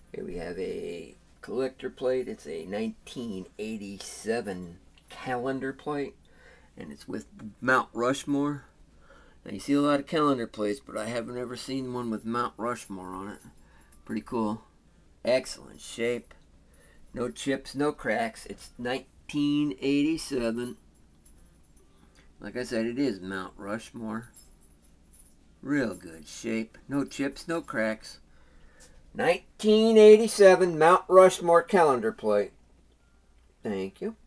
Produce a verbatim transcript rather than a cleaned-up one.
Here we have a collector plate. It's a nineteen eighty-seven calendar plate, and it's with Mount Rushmore. Now you see a lot of calendar plates, but I haven't ever seen one with Mount Rushmore on it. Pretty cool. Excellent shape. No chips, no cracks. It's nineteen eighty-seven. Like I said, it is Mount Rushmore. Real good shape. No chips, no cracks. nineteen eighty-seven Mount Rushmore calendar plate. Thank you.